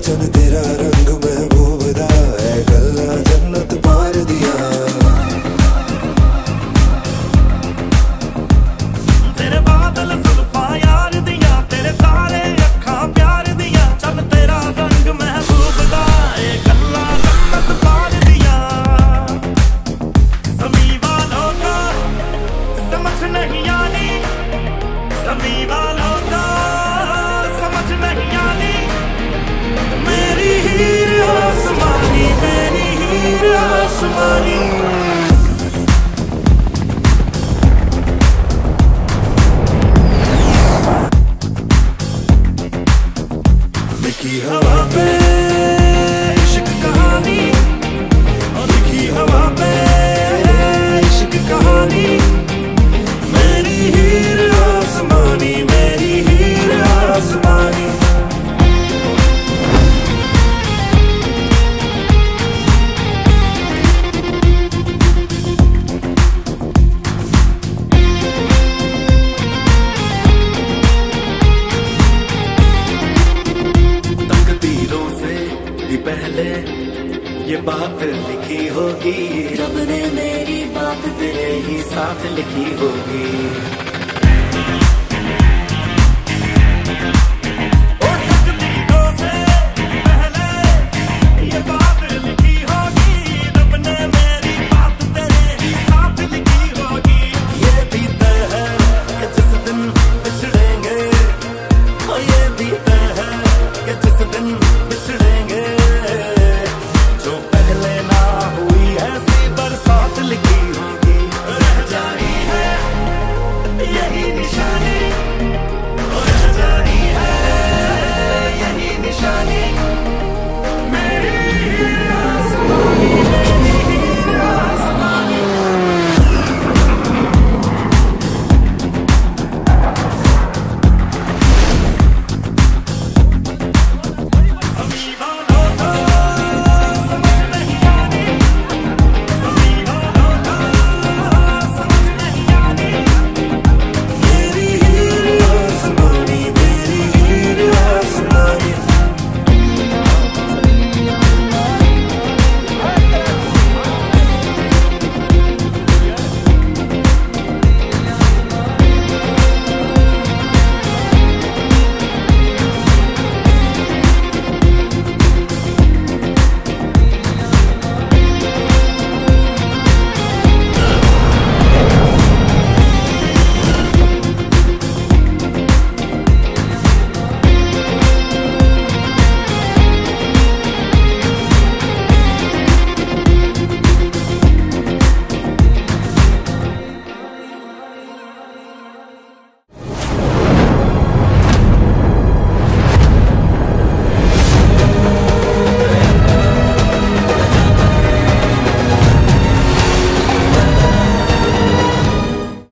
चन तेरा रंग महबूब दा है, गल्ला जन्नत पार दिया। तेरे बादल जुल्फा यार दिया, तेरे तारे अखा प्यार दिया, चल तेरा रंग महबूब दा है, गल्ला जन्नत पार दिया। समी वालों का समझ नहीं आनी, समी वालों का समझ नहीं आनी, मेरी हीर आसमानी, मेरी हीर आसमानी। लिखी हवा पे इश्क कहानी, और लिखी हवा पे इश्क कहानी, मेरी हीर आसमानी, मेरी हीर आसमानी। तकदीरों से भी पहले ये बात लिखी होगी, रब ने मेरी बात तेरे ही साथ लिखी होगी।